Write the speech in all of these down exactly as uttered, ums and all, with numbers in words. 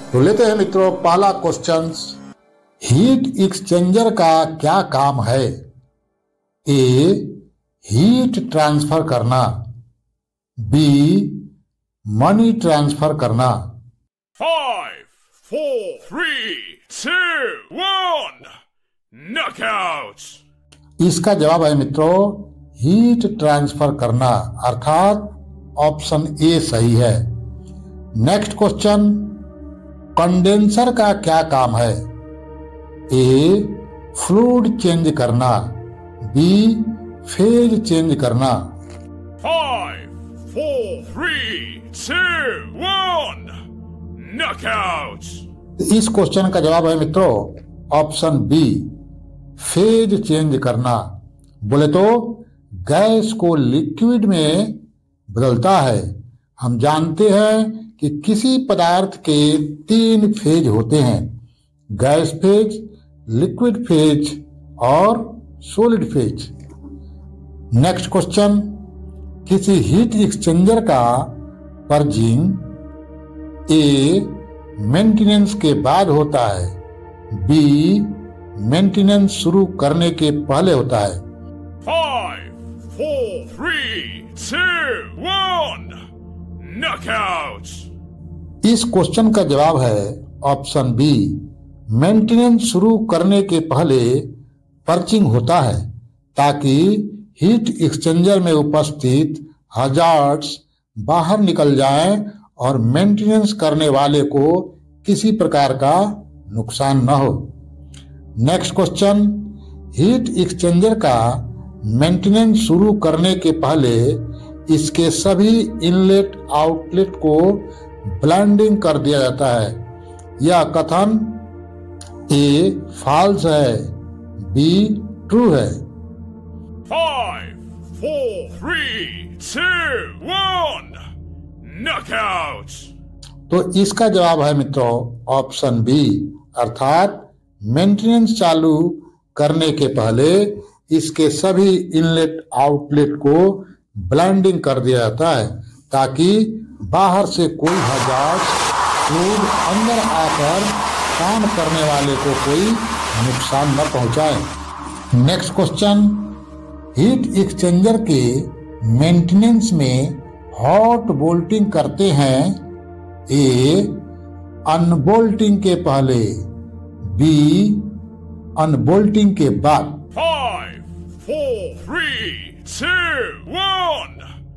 तो लेते हैं मित्रों पहला क्वेश्चन। हीट एक्सचेंजर का क्या काम है? ए हीट ट्रांसफर करना, बी मनी ट्रांसफर करना। Five four three two one knockout. इसका जवाब है मित्रों हीट ट्रांसफर करना, अर्थात ऑप्शन ए सही है। नेक्स्ट क्वेश्चन, कंडेंसर का क्या काम है? ए फ्लूइड चेंज करना, बी फेज चेंज करना। Five four three two one knockout. इस क्वेश्चन का जवाब है मित्रों ऑप्शन बी फेज चेंज करना। बोले तो गैस को लिक्विड में बदलता है। हम जानते हैं कि किसी पदार्थ के तीन फेज होते हैं, गैस फेज, लिक्विड फेज और सॉलिड फेज। नेक्स्ट क्वेश्चन, किसी हीट एक्सचेंजर का पर्जिंग ए मेंटेनेंस के बाद होता है, बी मेंटेनेंस शुरू करने के पहले होता है। Five four three two one knockout. इस क्वेश्चन का जवाब है ऑप्शन बी मेंटेनेंस शुरू करने के पहले पर्चिंग होता है, ताकि हीट एक्सचेंजर में उपस्थित हजार्ड्स बाहर निकल जाएं और मेंटेनेंस करने वाले को किसी प्रकार का नुकसान न हो। नेक्स्ट क्वेश्चन, हीट एक्सचेंजर का मेंटेनेंस शुरू करने के पहले इसके सभी इनलेट आउटलेट को ब्लेंडिंग कर दिया जाता है। यह कथन ए फॉल्स है, बी ट्रू है। Five four three two one knockout. तो इसका जवाब है मित्रों ऑप्शन बी, अर्थात मेंटेनेंस चालू करने के पहले इसके सभी इनलेट आउटलेट को ब्लेंडिंग कर दिया जाता है, ताकि बाहर से कोई हजार्ड फ्लूइड अंदर आकर काम करने वाले को कोई नुकसान न पहुंचाए। नेक्स्ट क्वेश्चन, हीट एक्सचेंजर के मेंटेनेंस में हॉट बोल्टिंग करते हैं ए अनबोल्टिंग के पहले, बी अनबोल्टिंग के बाद। Five four three two one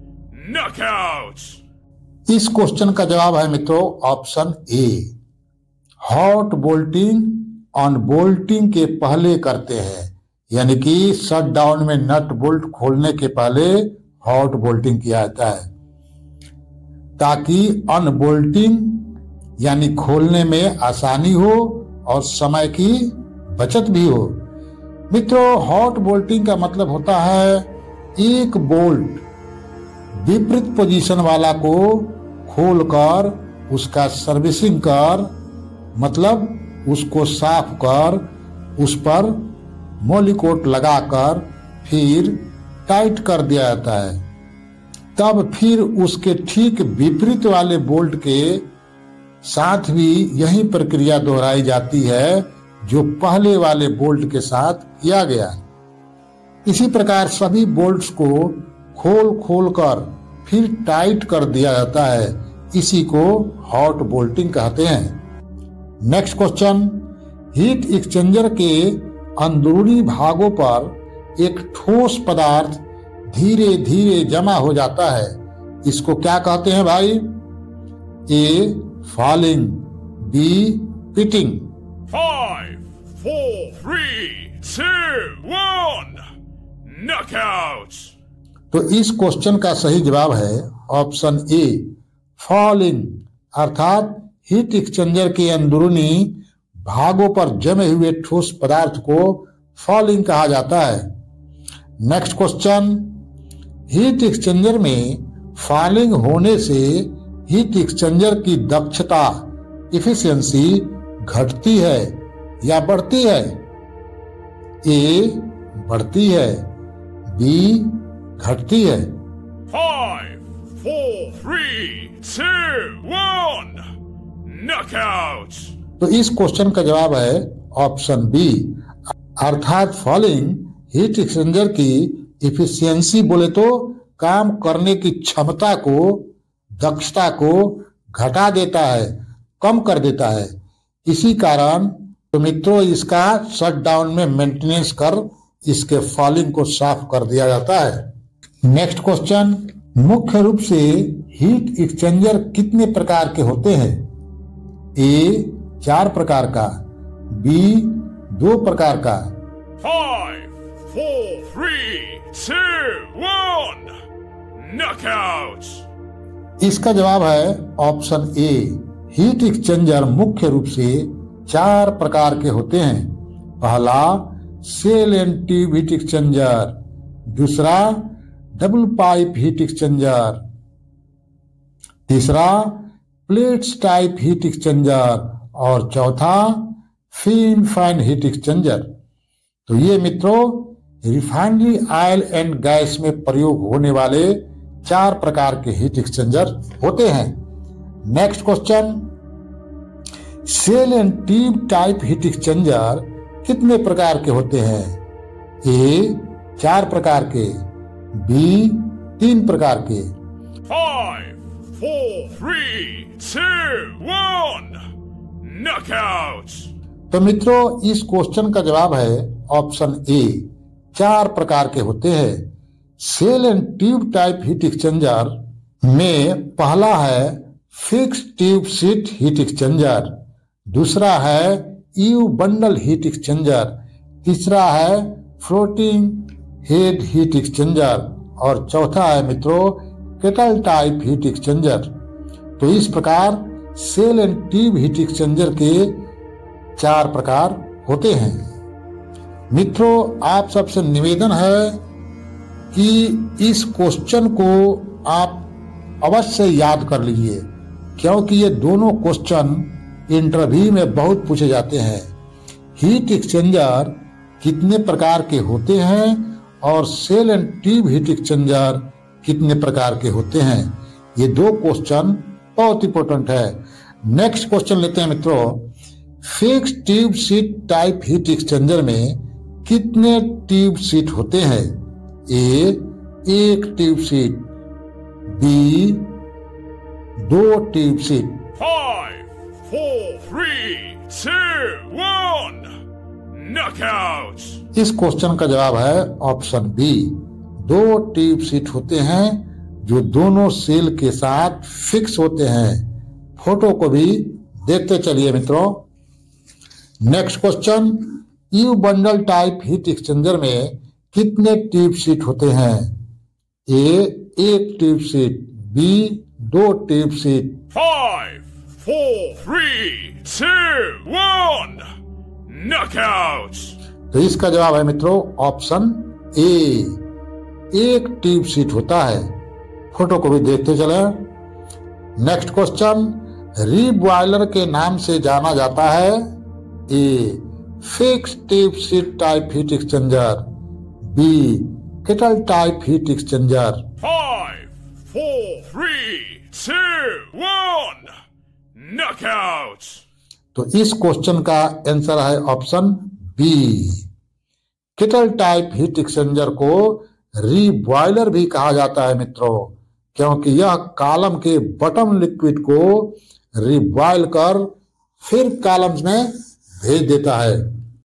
knockout. इस क्वेश्चन का जवाब है मित्रों option A hot bolting unbolting के पहले करते हैं, यानी कि शट डाउन में नट बोल्ट खोलने के पहले हॉट बोल्टिंग किया जाता है, ताकि अनबोल्टिंग यानी खोलने में आसानी हो और समय की बचत भी हो। मित्रों हॉट बोल्टिंग का मतलब होता है एक बोल्ट विपरीत पोजीशन वाला को खोलकर उसका सर्विसिंग कर, मतलब उसको साफ कर, उस पर मोलीकोट लगाकर फिर टाइट कर दिया जाता है। तब फिर उसके ठीक विपरीत वाले बोल्ट के साथ भी यही प्रक्रिया दोहराई जाती है जो पहले वाले बोल्ट के साथ किया गया। इसी प्रकार सभी बोल्ट्स को खोल खोल कर फिर टाइट कर दिया जाता है, इसी को हॉट बोल्टिंग कहते हैं। नेक्स्ट क्वेश्चन, हीट एक्सचेंजर के अंदरूनी भागों पर एक ठोस पदार्थ धीरे धीरे जमा हो जाता है, इसको क्या कहते हैं भाई? A fouling, B pitting. Five four three two one knockout. तो इस क्वेश्चन का सही जवाब है ऑप्शन ए फॉलिंग, अर्थात हीट एक्सचेंजर के अंदरूनी भागों पर जमे हुए ठोस पदार्थ को फॉलिंग कहा जाता है। नेक्स्ट क्वेश्चन, हीट एक्सचेंजर में फॉलिंग होने से हीट एक्सचेंजर की दक्षता इफिशियंसी घटती है या बढ़ती है? ए बढ़ती है, बी घटती है। Five four three two one Knockout. तो इस क्वेश्चन का जवाब है ऑप्शन बी, अर्थात फॉलोइंग हीट एक्सचेंजर की इफिशियंसी बोले तो काम करने की क्षमता को, दक्षता को घटा देता है, कम कर देता है। इसी कारण तो मित्रों इसका शटडाउन में मेंटेनेंस कर इसके फॉलिंग को साफ कर दिया जाता है। नेक्स्ट क्वेश्चन, मुख्य रूप से हीट एक्सचेंजर कितने प्रकार के होते हैं? ए चार प्रकार का, बी दो प्रकार का, Five, four, three, two, one. Knockout. इसका जवाब है ऑप्शन ए, हीट एक्सचेंजर मुख्य रूप से चार प्रकार के होते हैं। पहला shell and tube heat exchanger, दूसरा डबल पाइप हीट एक्सचेंजर, तीसरा प्लेट्स टाइप हीट एक्सचेंजर और चौथा फिन फाइन हीट एक्सचेंजर। तो ये मित्रों रिफाइनरी ऑयल एंड गैस में प्रयोग होने वाले चार प्रकार के हीट एक्सचेंजर होते हैं। Next question, shell and tube type heat exchanger कितने प्रकार के होते हैं? ए चार प्रकार के, बी तीन प्रकार के, Five, four, three, two, one. Knockout. तो मित्रों इस क्वेश्चन का जवाब है ऑप्शन ए, चार प्रकार के होते हैं। Shell and tube type heat exchanger में पहला है fix tube sheet heat exchanger, दूसरा है यू बंडल हीट एक्सचेंजर, तीसरा है फ्लोटिंग हेड हीट एक्सचेंजर और चौथा है मित्रों केटल टाइप हीट एक्सचेंजर। तो इस प्रकार shell and tube heat exchanger के चार प्रकार होते हैं। मित्रों आप सबसे निवेदन है कि इस क्वेश्चन को आप अवश्य याद कर लीजिए, क्योंकि ये दोनों क्वेश्चन इंटरव्यू में बहुत पूछे जाते हैं। हीट एक्सचेंजर कितने प्रकार के होते हैं और shell and tube heat exchanger कितने प्रकार के होते हैं, ये दो क्वेश्चन बहुत इंपॉर्टेंट है। नेक्स्ट क्वेश्चन लेते हैं मित्रों, fix tube sheet type heat exchanger में कितने ट्यूब सीट होते हैं? ए एक ट्यूब सीट, बी दो tube sheet, Five, four, three, two, one. Knockout. इस क्वेश्चन का जवाब है ऑप्शन बी, दो ट्यूब सीट होते हैं जो दोनों सेल के साथ फिक्स होते हैं। फोटो को भी देखते चलिए मित्रों। Next question, U bundle type heat exchanger में कितने ट्यूब सीट होते हैं? ए एक ट्यूब सीट, बी दो tube sheet, Five, four, three, two, one. Knockout. तो इसका जवाब है मित्रों ऑप्शन ए, एक ट्यूब सीट होता है। फोटो को भी देखते चले। नेक्स्ट क्वेश्चन, रीबॉयलर के नाम से जाना जाता है? A fix tube sheet type heat exchanger, B kettle type heat exchanger. Five, four, three, two, one. Knockout. तो इस क्वेश्चन का आंसर है option B, kettle type heat exchanger को रीबॉयलर भी कहा जाता है मित्रों, क्योंकि यह कॉलम के बॉटम लिक्विड को रिबॉयल कर फिर कॉलम्स में भेज देता है।